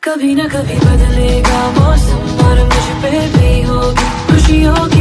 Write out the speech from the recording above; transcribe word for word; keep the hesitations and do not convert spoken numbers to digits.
कभी न कभी बदलेगा मौसम और मुझ पे भी होगी खुशियों की